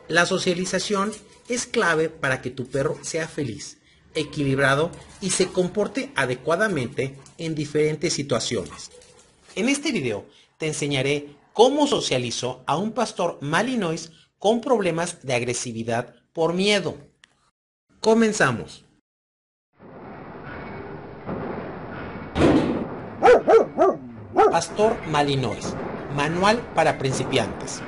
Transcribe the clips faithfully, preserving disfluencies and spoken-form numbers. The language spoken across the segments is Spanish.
La socialización es clave para que tu perro sea feliz, equilibrado y se comporte adecuadamente en diferentes situaciones. En este video te enseñaré cómo socializo a un pastor malinois con problemas de agresividad por miedo. Comenzamos. Pastor malinois, manual para principiantes.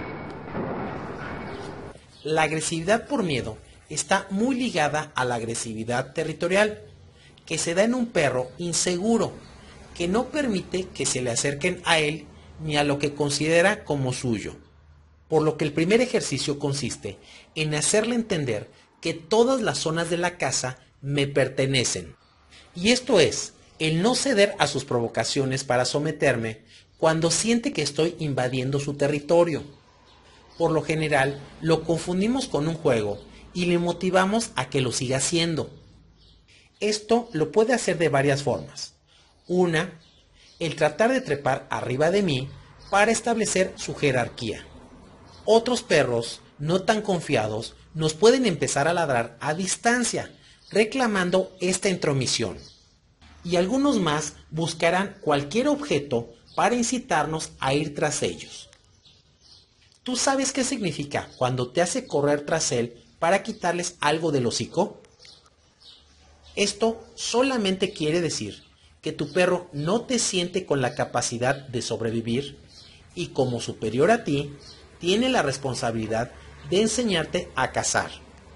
La agresividad por miedo está muy ligada a la agresividad territorial, que se da en un perro inseguro, que no permite que se le acerquen a él ni a lo que considera como suyo. Por lo que el primer ejercicio consiste en hacerle entender que todas las zonas de la casa me pertenecen. Y esto es, el no ceder a sus provocaciones para someterme cuando siente que estoy invadiendo su territorio. Por lo general, lo confundimos con un juego y le motivamos a que lo siga haciendo. Esto lo puede hacer de varias formas. Una, el tratar de trepar arriba de mí para establecer su jerarquía. Otros perros, no tan confiados, nos pueden empezar a ladrar a distancia, reclamando esta intromisión. Y algunos más buscarán cualquier objeto para incitarnos a ir tras ellos. ¿Tú sabes qué significa cuando te hace correr tras él para quitarles algo del hocico? Esto solamente quiere decir que tu perro no te siente con la capacidad de sobrevivir y como superior a ti, tiene la responsabilidad de enseñarte a cazar.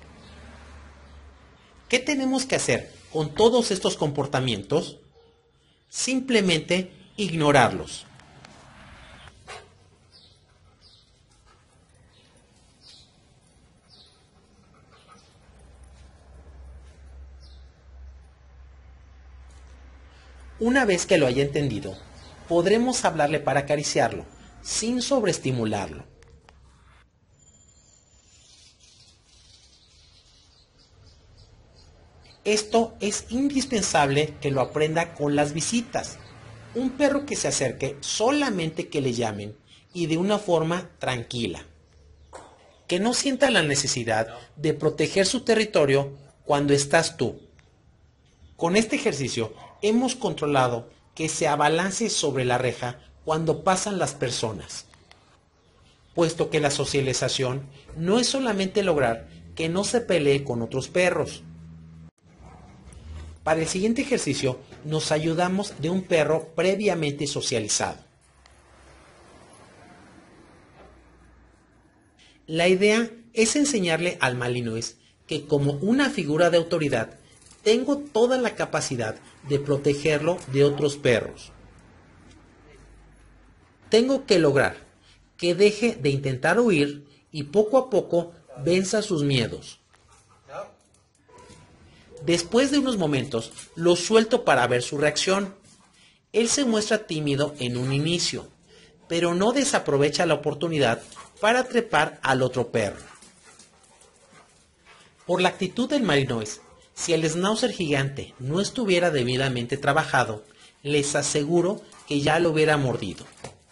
¿Qué tenemos que hacer con todos estos comportamientos? Simplemente ignorarlos. Una vez que lo haya entendido, podremos hablarle para acariciarlo, sin sobreestimularlo. Esto es indispensable que lo aprenda con las visitas. Un perro que se acerque solamente que le llamen y de una forma tranquila. Que no sienta la necesidad de proteger su territorio cuando estás tú. Con este ejercicio hemos controlado que se abalance sobre la reja cuando pasan las personas, puesto que la socialización no es solamente lograr que no se pelee con otros perros. Para el siguiente ejercicio nos ayudamos de un perro previamente socializado. La idea es enseñarle al malinois que como una figura de autoridad tengo toda la capacidad de protegerlo de otros perros. Tengo que lograr que deje de intentar huir y poco a poco venza sus miedos. Después de unos momentos, lo suelto para ver su reacción. Él se muestra tímido en un inicio, pero no desaprovecha la oportunidad para trepar al otro perro. Por la actitud del malinois, si el schnauzer gigante no estuviera debidamente trabajado, les aseguro que ya lo hubiera mordido.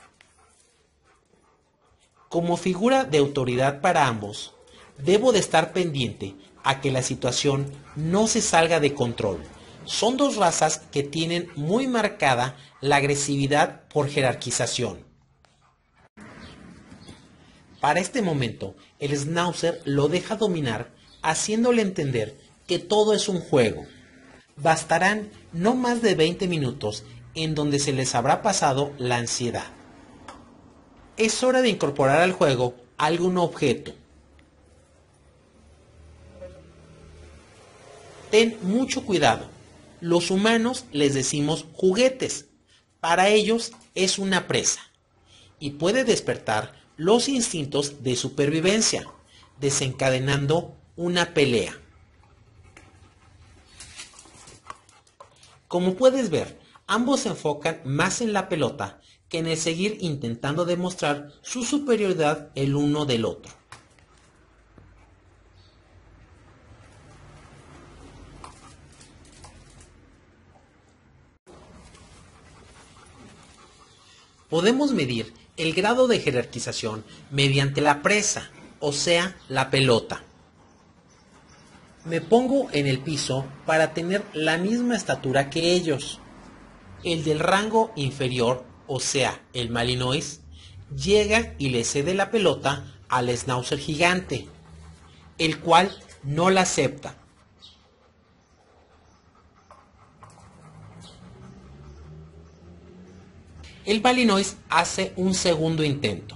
Como figura de autoridad para ambos, debo de estar pendiente a que la situación no se salga de control. Son dos razas que tienen muy marcada la agresividad por jerarquización. Para este momento, el schnauzer lo deja dominar, haciéndole entender que todo es un juego. Bastarán no más de veinte minutos en donde se les habrá pasado la ansiedad. Es hora de incorporar al juego algún objeto. Ten mucho cuidado. Los humanos les decimos juguetes. Para ellos es una presa y puede despertar los instintos de supervivencia, desencadenando una pelea. Como puedes ver, ambos se enfocan más en la pelota que en el seguir intentando demostrar su superioridad el uno del otro. Podemos medir el grado de jerarquización mediante la presa. o sea, la pelota. Me pongo en el piso para tener la misma estatura que ellos. El del rango inferior, o sea, el Malinois, llega y le cede la pelota al Schnauzer gigante, el cual no la acepta. El Malinois hace un segundo intento,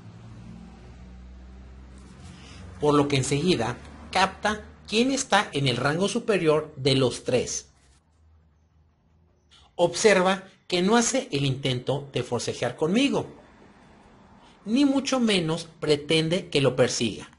por lo que enseguida capta quién está en el rango superior de los tres. Observa que no hace el intento de forcejear conmigo, ni mucho menos pretende que lo persiga.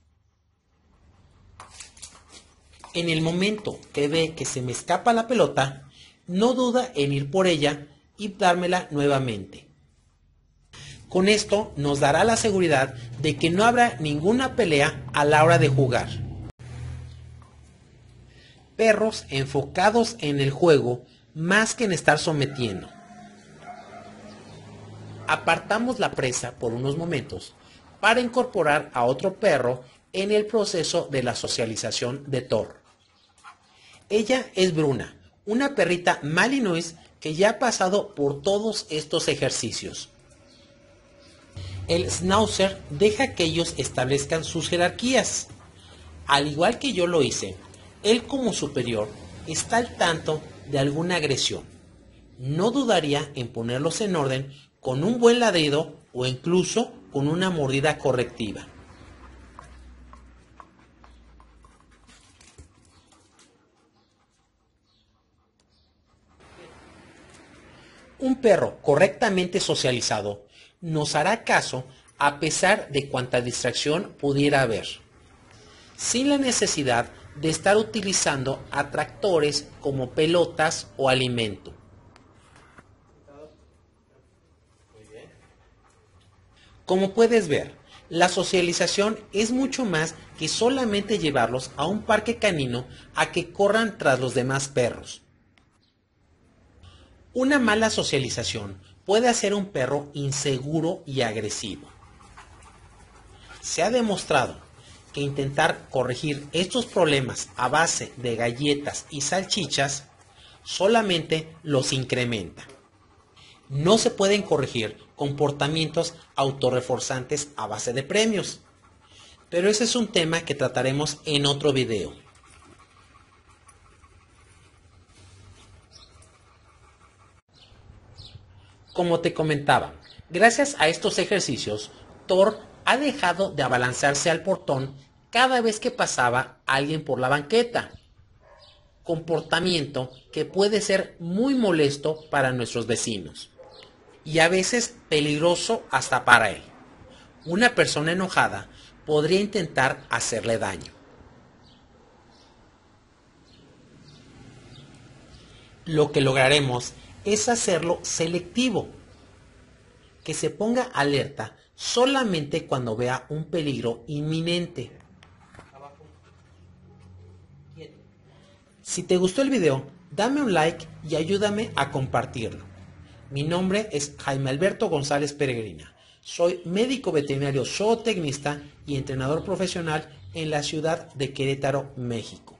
En el momento que ve que se me escapa la pelota, no duda en ir por ella y dármela nuevamente. Con esto nos dará la seguridad de que no habrá ninguna pelea a la hora de jugar. Perros enfocados en el juego más que en estar sometiendo. Apartamos la presa por unos momentos para incorporar a otro perro en el proceso de la socialización de Thor. Ella es Bruna, una perrita Malinois que ya ha pasado por todos estos ejercicios. El Schnauzer deja que ellos establezcan sus jerarquías. Al igual que yo lo hice, él como superior está al tanto de alguna agresión. No dudaría en ponerlos en orden con un buen ladrido o incluso con una mordida correctiva. Un perro correctamente socializado nos hará caso a pesar de cuanta distracción pudiera haber, sin la necesidad de estar utilizando atractores como pelotas o alimento. Como puedes ver, la socialización es mucho más que solamente llevarlos a un parque canino a que corran tras los demás perros. Una mala socialización puede hacer un perro inseguro y agresivo. Se ha demostrado que intentar corregir estos problemas a base de galletas y salchichas solamente los incrementa. No se pueden corregir comportamientos autorreforzantes a base de premios, pero ese es un tema que trataremos en otro video. Como te comentaba, gracias a estos ejercicios, Thor ha dejado de abalanzarse al portón cada vez que pasaba alguien por la banqueta, comportamiento que puede ser muy molesto para nuestros vecinos y a veces peligroso hasta para él. Una persona enojada podría intentar hacerle daño. Lo que lograremos es hacerlo selectivo, que se ponga alerta solamente cuando vea un peligro inminente. Si te gustó el video, dame un like y ayúdame a compartirlo. Mi nombre es Jaime Alberto González Peregrina. Soy médico veterinario zootecnista y entrenador profesional en la ciudad de Querétaro, México.